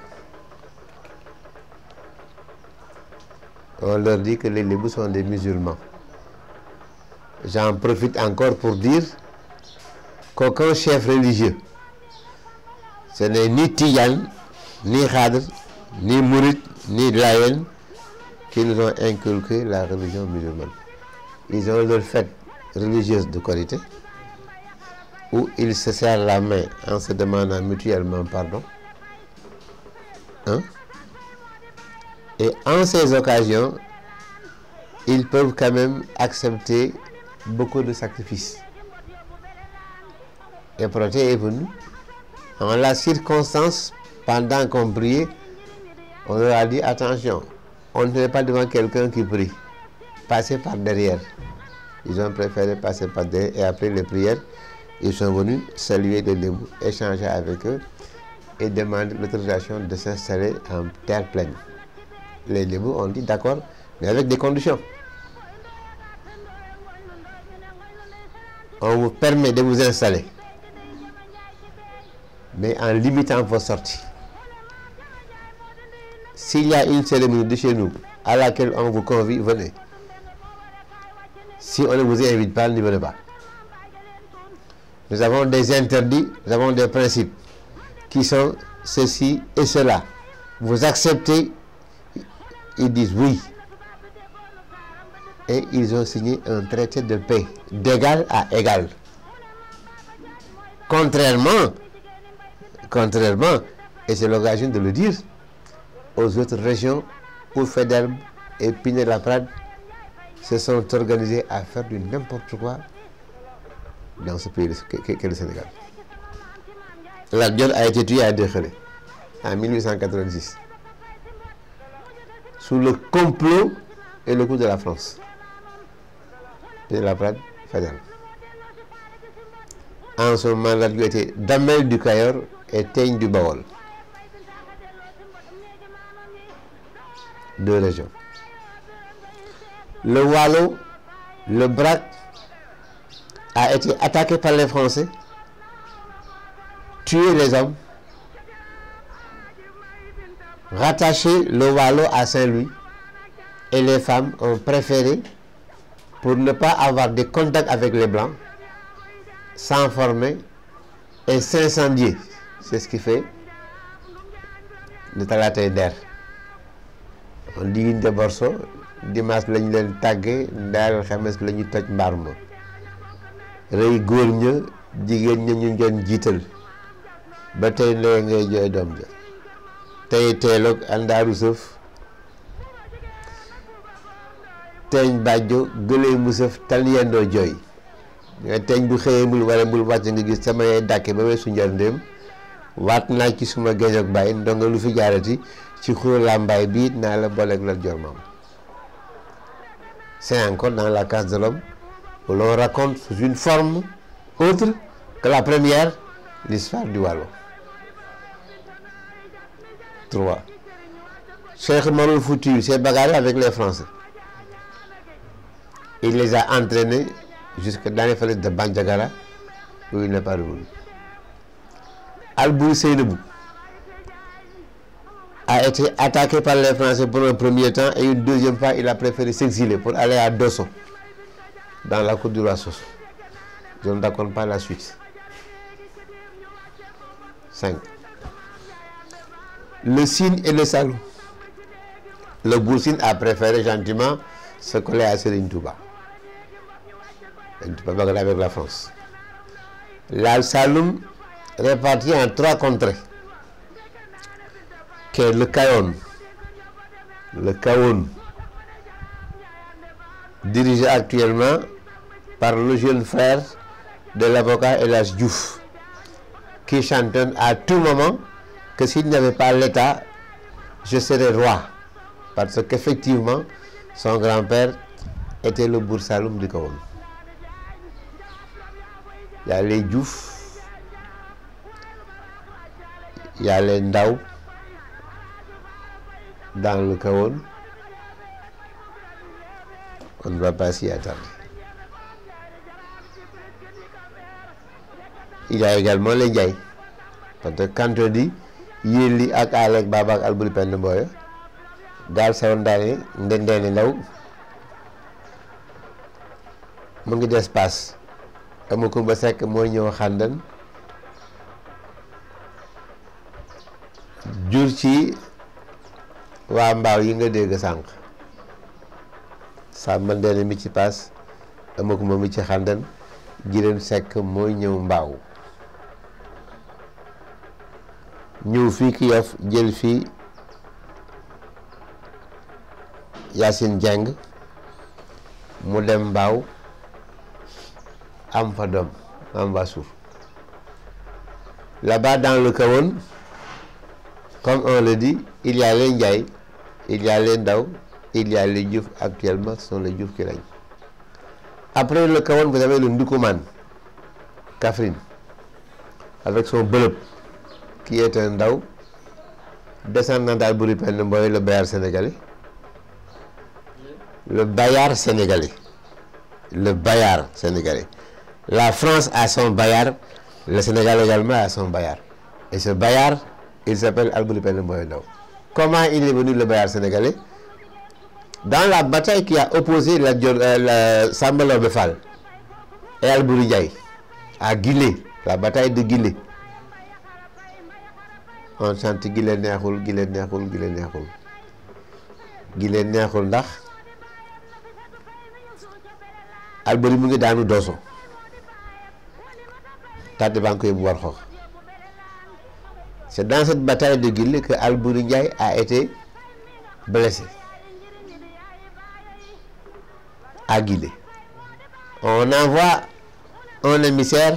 On leur dit que les Lébous sont des musulmans. J'en profite encore pour dire qu'aucun chef religieux, ce n'est ni Tidiane, ni Khadr, ni Mouride, ni Layen, qui nous ont inculqué la religion musulmane. Ils ont leur fête religieuse de Korité, où ils se serrent la main en se demandant mutuellement pardon. Et en ces occasions, ils peuvent quand même accepter beaucoup de sacrifices. Et Protet est venu. En la circonstance, pendant qu'on priait, on leur a dit attention, on n'est pas devant quelqu'un qui prie. Passez par derrière. Ils ont préféré passer par derrière et après les prières, ils sont venus saluer les Lébous, échanger avec eux et demander l'autorisation de s'installer en terre pleine. Les Lébous ont dit d'accord, mais avec des conditions. On vous permet de vous installer, mais en limitant vos sorties. S'il y a une cérémonie de chez nous à laquelle on vous convie, venez. Si on ne vous invite pas, n'y venez pas. Nous avons des interdits, nous avons des principes qui sont ceci et cela. Vous acceptez, ils disent oui. Et ils ont signé un traité de paix d'égal à égal. Contrairement, et c'est l'occasion de le dire, aux autres régions où Faidherbe et Pinet-Laprade se sont organisés à faire du n'importe quoi dans ce pays qu'est le Sénégal. Lat Dior a été tué à Dekhelé en 1886 sous le complot et le coup de la France. Pinet-Laprade, Faidherbe. En ce moment, Lat Dior était Damel du Cayor et Teigne du Bawol. 2 régions. Le Waalo, le Brak a été attaqué par les Français, tué les hommes, rattaché le Waalo à Saint-Louis et les femmes ont préféré, pour ne pas avoir de contact avec les Blancs, s'enfermer et s'incendier. C'est ce qui fait le Talatay Der. On dit une de Borso, dimanche lañ leen tàggee ndaal xames la ñu toj mbaar ma rëy góor ña jigéen ña ñu doon jiital ba tey lee ngay jooy doom ja tey teeloog àndaaru sëf teeñ bàjjo gëlee mu sëf tal yendoo jooy nga teeñ bu xëyee mbul wala mbul wàcc nga gis sama yee dàkke ba weesu njëndéem waat naa ci suma géej ak bàyyi ndonga lu fi jaarati ci xuro làmbaay bii naa la booleeg Lat Joor maam. C'est encore dans la case de l'homme où l'on raconte sous une forme autre que la première, l'histoire du Waalo. 3. Cheikh Oumar Foutiyou s'est bagarré avec les Français. Il les a entraînés jusque dans les falaises de Bandiagara, où il n'est pas revenu. Alboury Seynabou a été attaqué par les Français pour un premier temps et une deuxième fois il a préféré s'exiler pour aller à Dosso, dans la cour du roi Soso. Je ne raconte pas la suite. 5. Le Sine et le Saloum. Le Bour Sine a préféré gentiment se coller à Serigne Touba. Serigne Touba avec la France. La Saloum répartie en 3 contrées. Qu'est le Kayon, dirigé actuellement par le jeune frère de l'avocat El Hadj Diouf, qui chantonne à tout moment que s'il n'y avait pas l'État, je serais roi, parce qu'effectivement son grand-père était le Bour Saloum du Kayon. Il y a les Diouf, il y a les Ndaw dans le Kayon. On ne va pas s'y attendre. Il y a également les Ndiaye. Parce que quand on dit Yéli ak Alek Baba ak Alboury Penda Mboyo, daal Sawandane Ndendene Ndaw mu ngi des pass. Amukumba Seck mooy ñëw xàndan jur ci waa mbaaw yi nga dégg sànq Samba Ndene mi ci paas Amukumba mi ci xàndan Jireen Seck mooy ñëw mbaaw ñëw fii ki Yoff jël fii Yacine Dieng mu dem mbaaw am fa doom am fa suuf. Là-bas dans le Kayon, comme on le dit, il y a les Ndiaye, il y a les Ndaw, il y a les Diouf. Actuellement ce sont les Diouf qui règnent. Après le Kayon, vous avez le Ndoukoumane Kaffrine avec son Beuleup qui est un Ndaw descendant d'Alboury Penda Mboyo, le Bayard sénégalais. Le Bayard sénégalais. Le Bayard sénégalais. La France a son Bayard, le Sénégal également a son Bayard. Et ce Bayard, il s'appelle Alboury Penda Mboyo Ndaw. Comment il est venu le Bayard sénégalais? Dans la bataille qui a opposé la Samba Laobé Fall et Alboury Ndiaye à Guilé, la bataille de Guilé. On chante Guilé neexul, Guilé neexul, Guilé neexul. Guilé neexul ndax Alboury mu ngi daanu Dosso. Tade baa ngi koy bu war xoox. C'est dans cette bataille de Guilé que Alboury Ndiaye a été blessé. À Guilé. On envoie un émissaire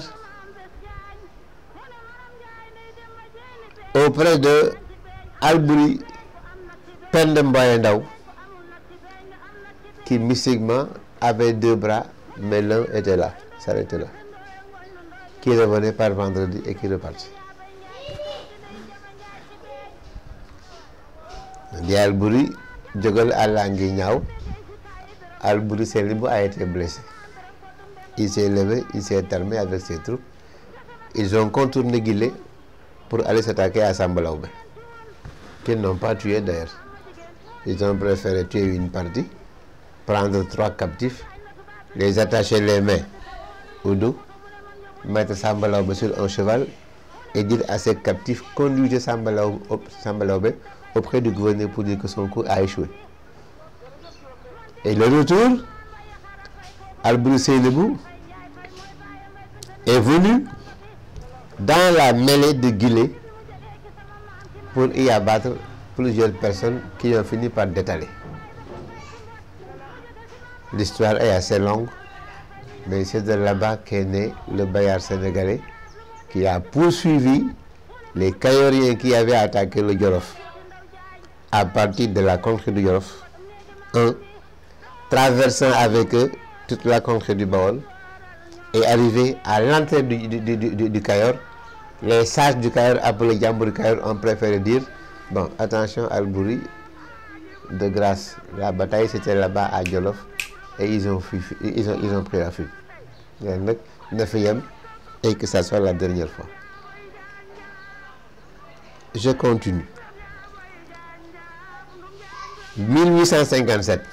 auprès de Alboury Penda Mboyo Ndaw qui mystiquement avait 2 bras, mais l'un était là, s'arrêtait là. Qui revenait par vendredi et qui repartit. Di Alboury jógal àlla ngi ñaaw. Alboury Seynabou a été blessé. Il s'est levé, il s'est armé avec ses troupes. Ils ont contourné Guilé pour aller s'attaquer à Samba Laobé, qu'ils n'ont pas tué d'ailleurs. Ils ont préféré tuer une partie, prendre 3 captifs, les attacher les mains au dos, mettre Samba Laobé sur un cheval et dire à ses captifs conduisez Samba Laobé auprès du gouverneur pour dire que son coup a échoué. Et le retour, Alboury Seynabou est venu dans la mêlée de Guilé pour y abattre plusieurs personnes qui ont fini par détaler. L'histoire est assez longue, mais c'est de là-bas qu'est né le Bayard sénégalais qui a poursuivi les Kayoriens qui avaient attaqué le Jolof à partir de la contrée du Jolof, traversant avec eux toute la contrée du Baol et arrivé à l'entrée du Kayor. Les sages du Kayor appelés Jambour Kayor ont préféré dire bon, attention Alboury, de grâce, la bataille c'était là-bas à Jolof et ils ont pris la fuite. et que ça soit la dernière fois. Je continue. 1857,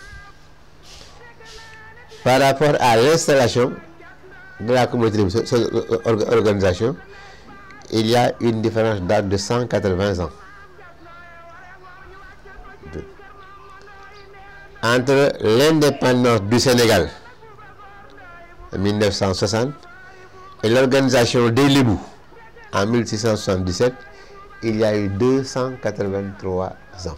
par rapport à l'installation de la communauté d'organisation, il y a une différence d'âge de 180 ans. Entre l'indépendance du Sénégal en 1960 et l'organisation des Lébous en 1677, il y a eu 283 ans.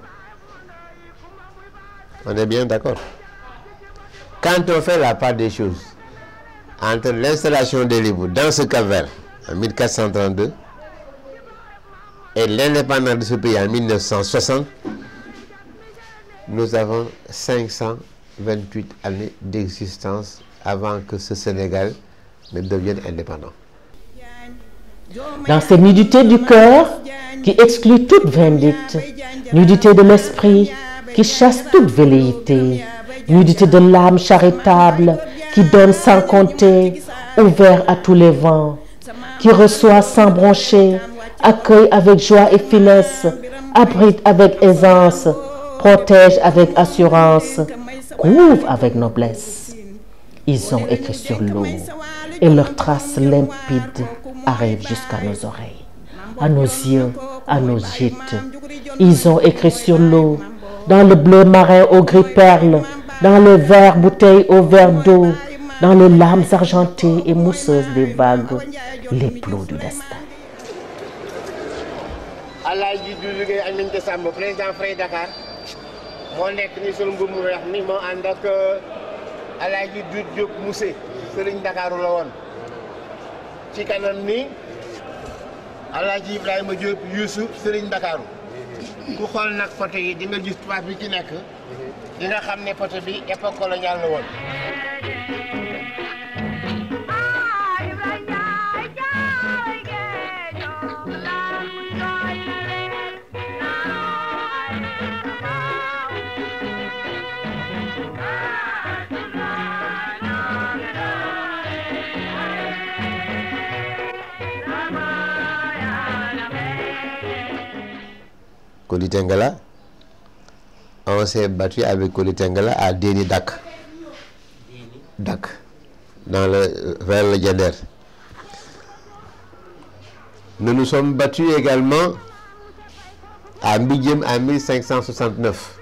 On est bien d'accord? Quand on fait la part des choses entre l'installation des Lébous dans ce Cap-Vert en 1432 et l'indépendance de ce pays en 1960, nous avons 528 années d'existence avant que ce Sénégal ne devienne indépendant. Dans cette nudité du cœur qui exclut toute vindicte, nudité de l'esprit qui chasse toute velléité, nudité de l'âme charitable qui donne sans compter, ouvert à tous les vents, qui reçoit sans broncher, accueille avec joie et finesse, abrite avec aisance, protège avec assurance, couvre avec noblesse. Ils ont écrit sur l'eau et leurs traces limpides arrivent jusqu'à nos oreilles, à nos yeux, à nos gîtes. Ils ont écrit sur l'eau, dans le bleu marin au gris perle, dans le vert bouteille au verre d'eau, dans les lames argentées et mousseuses des vagues, les plots du destin. Alaaji Doudou Gueye Aminata Samb président Frey Dakar moo nekk ni sol mbubb mu weex mi moo ànd ak Alaaji Doudou Diop Moussé Sëriñ Dakaru la woon ci kanam ni Alaaji Ibrahima Diop Youssou Sëriñ Dakaru ku xool nag photo yi di nga gis tubaab bi ci nekk di nga xam ne photo bi époque coloniale la woon. Koli Tengala, on s'est battu avec Koli Tengala à Déni Dak, vers le Diender. Nous nous sommes battus également à Mbidjem en 1569.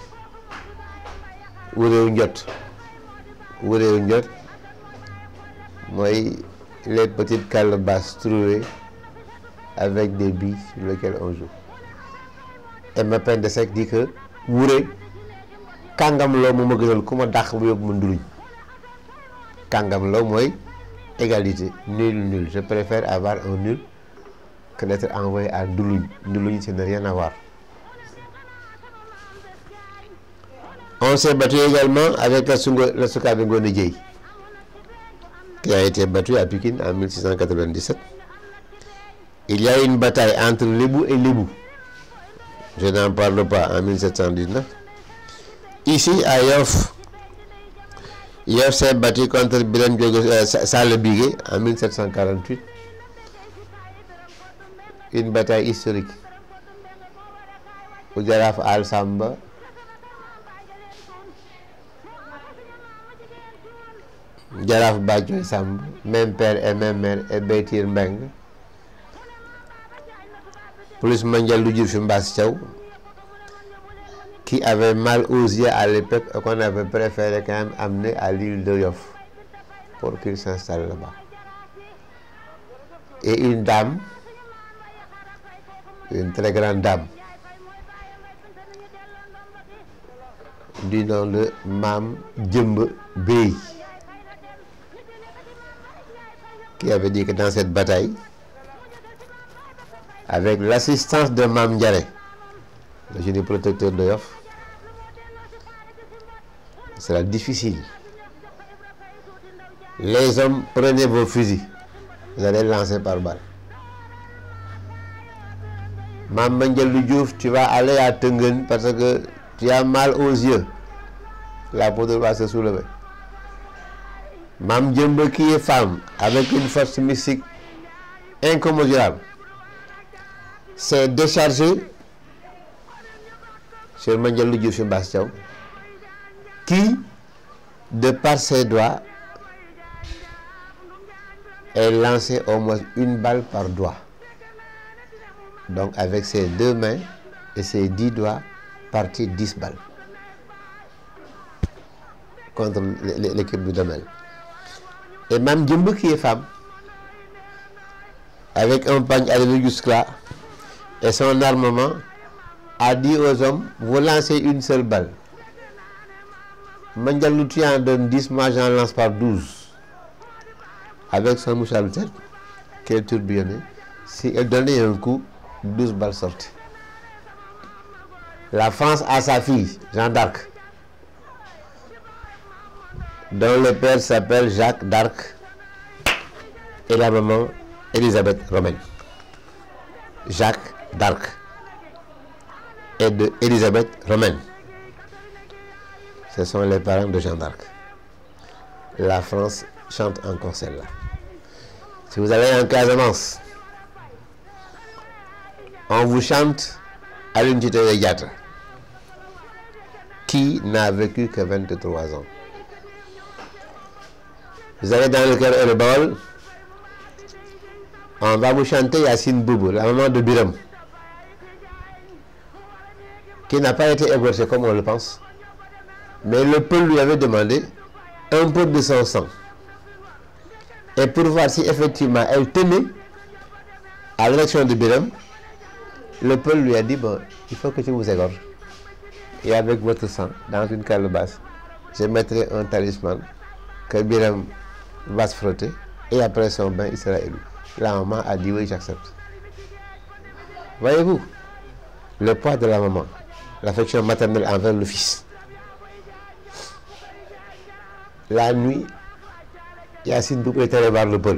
Moi, les petites calebasses trouées avec des billes sur lesquelles on joue. Et ma peine de sec dit que Wouré, Kangam Lo mo gënal kuma dakh bu yob mu nduluñ. Kangam Lo moy égalité, nul. Je préfère avoir un nul que d'être envoyé à nduluñ. Nduluñ, ça n'a rien à voir. On s'est battu également avec la Soukabe Ngone Dieye, qui a été battu à Pikine en 1697. Il y a eu une bataille entre Lébou et Lébou. Je n'en parle pas en 1719. Ici, à Yoff, Yoff s'est battu contre Birame Sale Bigué en 1748. Une bataille historique. Où Jaraf Al Samba Jaraf Badjo Samba, même père et même mère, et Bétir Mbeng, plus Mandial Diouf Mbass Thiaw, qui avait mal aux yeux à l'époque et qu'on avait préféré quand même amener à l'île de Yoff pour qu'il s'installe là-bas. Et une dame, une très grande dame, du nom de Mam Djembe Bey, qui avait dit que dans cette bataille, avec l'assistance de Mam Diaré, le génie protecteur de Yoff, ce sera difficile. Les hommes, prenez vos fusils, vous allez lancer par balle. Mam Mandialou Diouf, tu vas aller à Tengen parce que tu as mal aux yeux. La poudre va se soulever. Mame Diemba, qui est femme, avec une force mystique incommensurable, s'est déchargée sur Mandialou Diouf Bastien, qui, de par ses doigts, est lancé au moins une balle par doigt. Donc avec ses 2 mains et ses 10 doigts, parti 10 balles contre l'équipe du Damel. Et Mame Diemba, qui est femme, avec un pagne arrivé jusque-là et son armement, a dit aux hommes, vous lancez une seule balle. Mandialou, tu en donnes 10, moi j'en lance par 12. Avec son mouchoir de tête, qui est tourbillonné, si elle donnait un coup, 12 balles sorties. La France a sa fille, Jeanne d'Arc, dont le père s'appelle Jacques d'Arc et la maman Élisabeth Romaine. Jacques d'Arc et de Élisabeth Romaine. Ce sont les parents de Jeanne d'Arc. La France chante encore celle-là. Si vous allez en Casamance, on vous chante Aline Sitoé Diatta, qui n'a vécu que 23 ans. Vous allez dans le Keur et le Baol, on va vous chanter Yacine Boubou, la maman de Biram, qui n'a pas été égorgée comme on le pense, mais le peuple lui avait demandé un peu de son sang. Et pour voir si effectivement elle tenait à l'élection de Biram, le peuple lui a dit, bon, il faut que tu vous égorges. Et avec votre sang, dans une calebasse, je mettrai un talisman que Biram va se frotter, et après son bain, il sera élu. La maman a dit, oui, j'accepte. Voyez-vous, le poids de la maman, l'affection maternelle envers le fils. La nuit, Yacine Boubou est allé voir le peuple.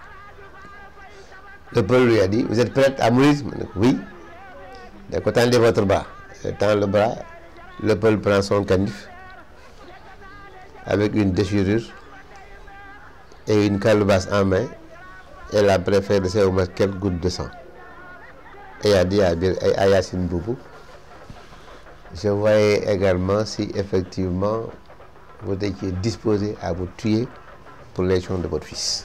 Le peuple lui a dit, vous êtes prête à mourir? Oui. Donc, tendez votre bras. Il tend le bras, le peuple prend son canif avec une déchirure et une calebasse en main. Elle a préféré laisser au moins quelques gouttes de sang. Et a dit à Yacine Boubou, je voyais également si effectivement vous étiez disposé à vous tuer pour l'élection de votre fils.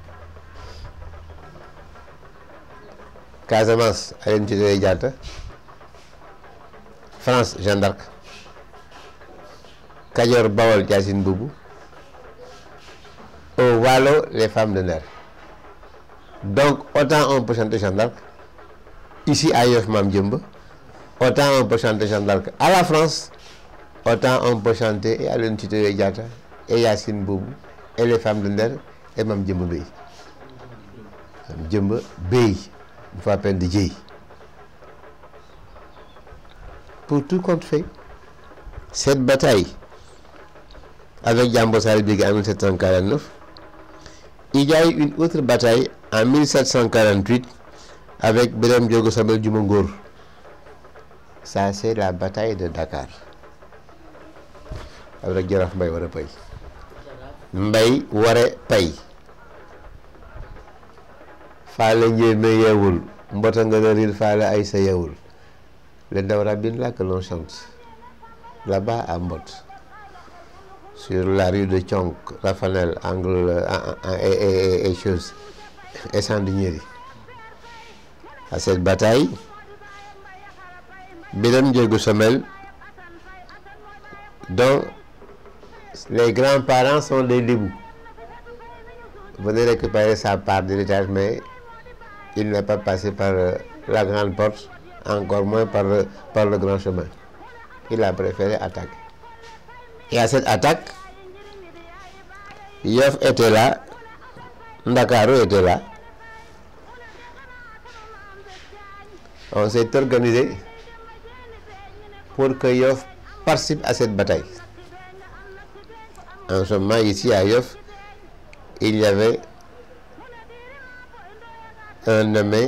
Casamance, Aline Sitoé Diatta. France, Jeanne d'Arc. Kajoor, Bawol, Yacine Boubou. Au Waalo, les femmes de Nder. Donc, autant on peut chanter Jeanne d'Arc, ici à Yoff, Mame Diemba, autant on peut chanter Jeanne d'Arc à la France, autant on peut chanter et Aline Sitoé Diatta, et Yacine Boubou, et les femmes de Nder, et Mame Diemba Bey. Mame Diemba Bey, il faut à peine de Dieye. Pour tout compte fait, cette bataille avec Diambo Sall Bigué en 1749, il y a eu une autre bataille en 1748 avec Birame Diogo Sabel Djumongor. Ça, c'est la bataille de Dakar. Avec Jaraaf Mbaye Wara Pay. Mbaye Wara Pay. Fale Ndiémé yeewul, mbota nga ril Fale Aïssa yeewul. Le Dawarabine là que l'on chante, là-bas à Mbot, sur la rue de Thionk, Rafanel, angle et chose, et Sandiniéry. À cette bataille, Birame Diogo Sabel, dont les grands-parents sont des Lébou, venait récupérer sa part de l'héritage, mais il n'est pas passé par la grande porte, encore moins par le grand chemin. Il a préféré attaquer. Et à cette attaque, Yoff était là, Ndakaaru était là. On s'est organisé pour que Yoff participe à cette bataille. En ce moment, ici à Yoff, il y avait un nommé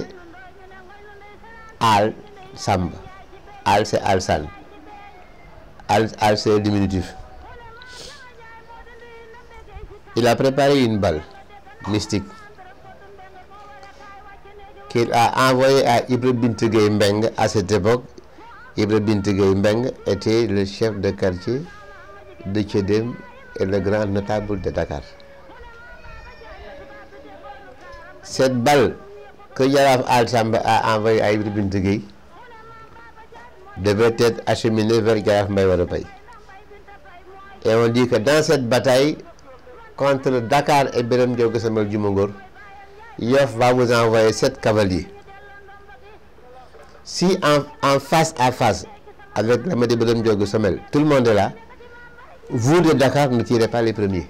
Al Samba. Al, c'est Alsan. Al, c'est le diminutif. il a préparé une balle mystique qu'il a envoyée à Ibra Binte Gueye Mbeng. À cette époque, Ibra Binte Gueye Mbeng était le chef de quartier de Thiédem et le grand notable de Dakar. Cette balle que Jaraaf Al Samba a envoyée à Ibra Binte Gueye devait être acheminée vers Jaraaf Mbaye Wara Paye. Et on dit que dans cette bataille contre Dakar et Birame Ndiago Samel Djumongor, Yoff va vous envoyer 7 cavaliers. Si en face à face avec l'armée de Birame Ndiago Samel, tout le monde est là, vous de Dakar ne tirez pas les premiers.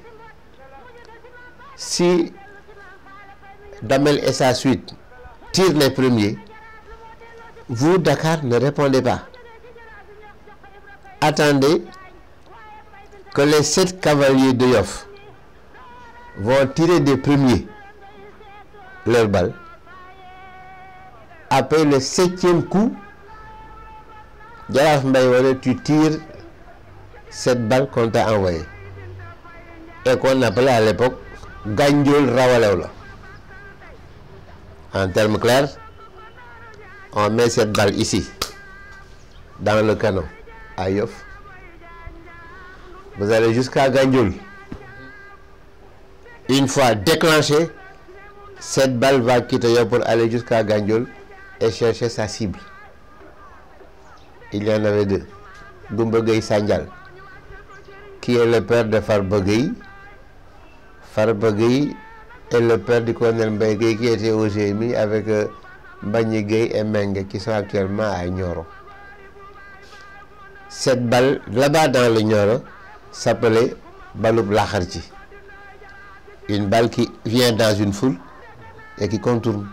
Si Damel et sa suite tirent les premiers, vous Dakar ne répondez pas. Attendez que les 7 cavaliers de Yoff vont tirer des premiers leur balle. Après le 7e coup, Jaraaf Mbaye Wara, tu tires cette balle qu'on t'a envoyée et qu'on appelait à l'époque Gandiol Rawalewla. En termes clairs, on met cette balle ici dans le canon à Yoff. Vous allez jusqu'à Gandiol. Une fois déclenchée, cette balle va quitter Yoff pour aller jusqu'à Gandiol et chercher sa cible. Il y en avait 2. Goumba Gueye Sandial, qui est le père de Farba Gueye. Farba Gueye est le père du colonel Mbaye Gueye qui était au GMI avec Mbagnick Gueye et Meng qui sont actuellement à Nioro. Cette balle, là-bas dans le Nioro, s'appelait Baloub Lakharji. Une balle qui vient dans une foule et qui contourne.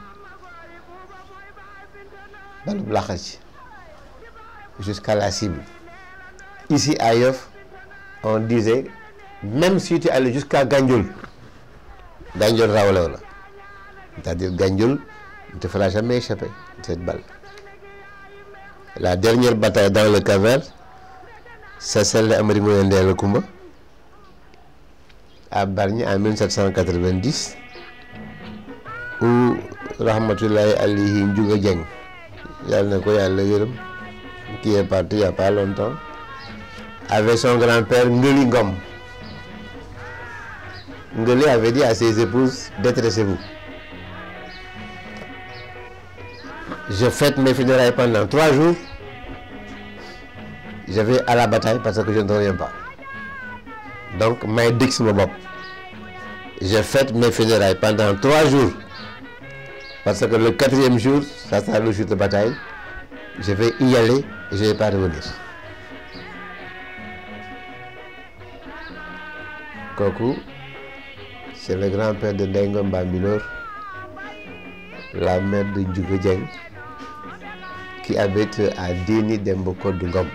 Baloub Lakharji. Jusqu'à la cible. Ici à Yoff, on disait, même si tu allais jusqu'à Gandiol, Gandiol Rawalewla, c'est-à-dire Gandiol ne te fera jamais échapper cette balle. La dernière bataille dans le Cap-Vert, c'est celle d'Amari Ngoné Ndeela Coumba à Bargny en 1790, où Rahmatullahi alayhi Ndiouga Dieng, yàlla na ko yàlla yërëm, qui est parti il n'y a pas longtemps, avec son grand-père Ngeli Ngom. Ngeli avait dit à ses épouses, détressez-vous. Je fête mes funérailles pendant 3 jours. Je vais à la bataille parce que je ne reviens pas. Donc, Maïdix Mobop. Je fête mes funérailles pendant 3 jours. Parce que le 4e jour, ça sera le jour de bataille. Je vais y aller et je ne vais pas revenir. Koku, c'est le grand-père de Ndengom Bambilor, la mère de Ndiouga Dieng, qui habite à Déni Demboko Ngom.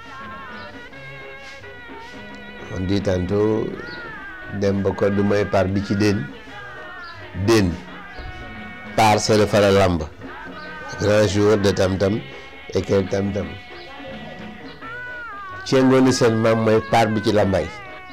On dit tantôt Demboko Dumay par Bichiden, Den, par c'est le Faralamb, grand joueur de Tam-Tam et quel Tam-Tam. Tiengoni Sen Mam par Bichilambay.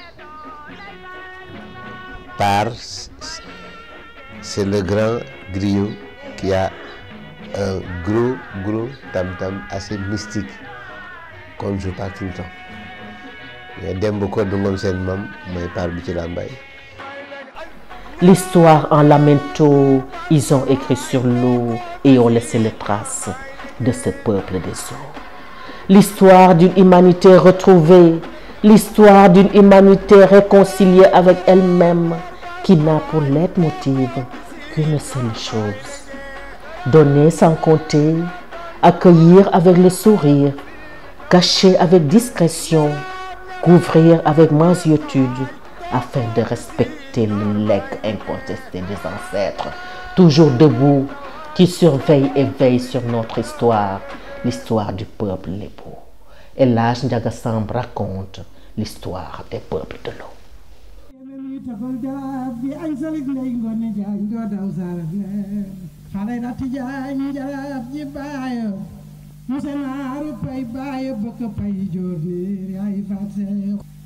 Par, c'est le grand griot qui a un gros tam-tam assez mystique qu'on ne joue pas tout le temps. L'histoire en lamento, ils ont écrit sur l'eau et ont laissé les traces de ce peuple des eaux. L'histoire d'une humanité retrouvée, l'histoire d'une humanité réconciliée avec elle-même, qui n'a pour leitmotiv qu'une seule chose: donner sans compter, accueillir avec le sourire, cacher avec discrétion, couvrir avec mansuétude, afin de respecter le legs incontesté des ancêtres, toujours debout, qui surveille et veille sur notre histoire, l'histoire du peuple lébo. Et l'âge Ndiaga Samb raconte l'histoire des peuples de l'eau.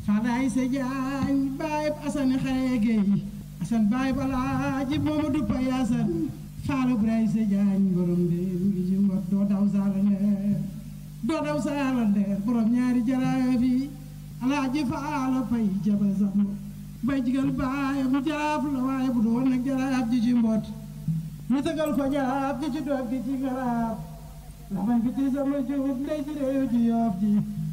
Falaay sa jaañ baay Asan xaye Géey Asan baay Alaaji Mamadu Pay Asan Faalu Bray sa jaañ borom ndéem ngi ci mbot doo daw saala ndeer borom ñaari jaraaf yi Alaaji Faala Pay jaba samb bay jigal baayam jaraaf la waaye bu doon nag jaraaf ji ci mbot ñu tegal ko jaraaf ji ci doog gi ci garaaf la bañ fi ci sama juub ndey ci réew ji Yoof ji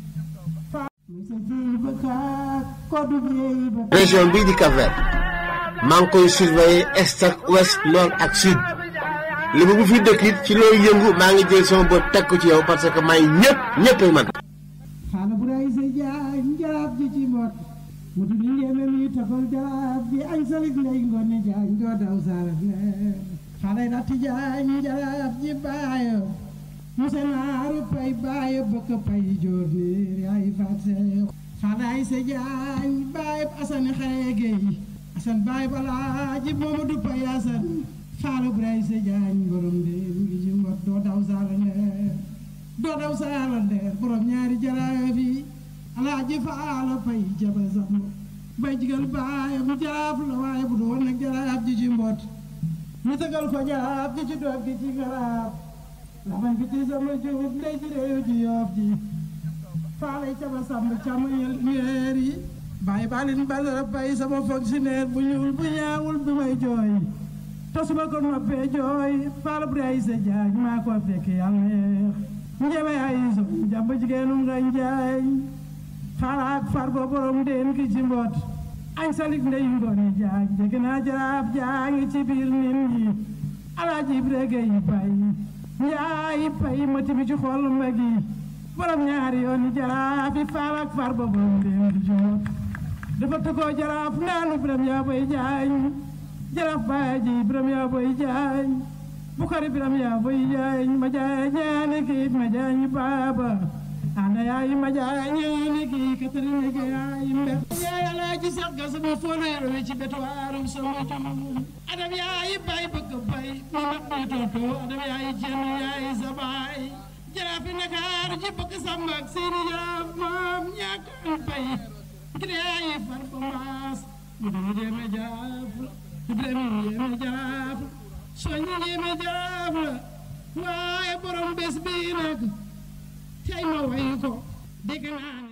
région bii di Cap-Vert maa ngi koy surveiller est ak ouest nord ak sud li ma bu fi dëkk it ci looy yëngu maa ngi jël sama bët teg ko ci yow parce que may ñëppay man xaala bu ray sa jaañ jaraaf ji ci mbot mu tudd njéeme mi tafal jaraaf ji añ salik ndey ngoone jaañ doo daw saaraf ne xaalay datti jaañ jaraaf ji baayo musa naaru pay baayo bëkk pay joor niir yaay faat see xaalay sa jaañ baay Asan xaye Géey Asan baay Alaaji Mamadu Pay Asan Faalu Bray sa jaañ borom ndéem ngi ci mbot doo daw saala ndeer borom ñaari jaraaf yi Alaaji Faala Pay jaba samb bay jigal baayam jaraaf la waaye bu doon nag jaraaf ji ci mbot ñu tegal ko jaraaf ji ci doog gi ci garaaf la bañ fi ci sama juub ndey ci réew ji Yoof ji Faalay jaba samb càmmoñal ñeer yi bàyyi baalin Badara Pay sama fonctionnaire bu ñuul bu ñaawul bi may jooy te su ma ko noppee jooy Faalu Bray sa jaañ maa ko fekk yàlla neex njeme ay so jàmb jigéenum nga njaañ Faala ak Farba borom ndeen ki ci mbot añ salik ndey ngoone jaañ jege naa jaraaf jaangi ci biir nin yi Alaaji Brege yi Pay njaay Pay ma timi ci xol mag yi borom ñaari yooni jaraaf yi Faala ak Farba borom ndeen ki ci mbot dafa tëggoo jaraaf naanu biram yaa boy jaañ jaraaf baay ji biram yaa boy jaañ Bukari biram yaa boy jaañ ma jaay ñaani kii ma jaañ baaba ana yaay ma jaay ñaani kii Katarina ge yaay mber yaay Alaaji sax ga sama fooleero wi ci betuwaarum sama jum adam yaay bay bëgg bay mi mag mi toto adam yaay jenn yaay sa baay jaraafi Ndakaar ji bëgg sàmm ak seeni jaraaf moom ñàkkoon bay Ibrahima Farba Maas mu dama jéeme jaraaf la Ibrahima jéeme jaraaf la soññi jéeme jaraaf la waaye borom bés bii nag tey ma wayu ko dégg naa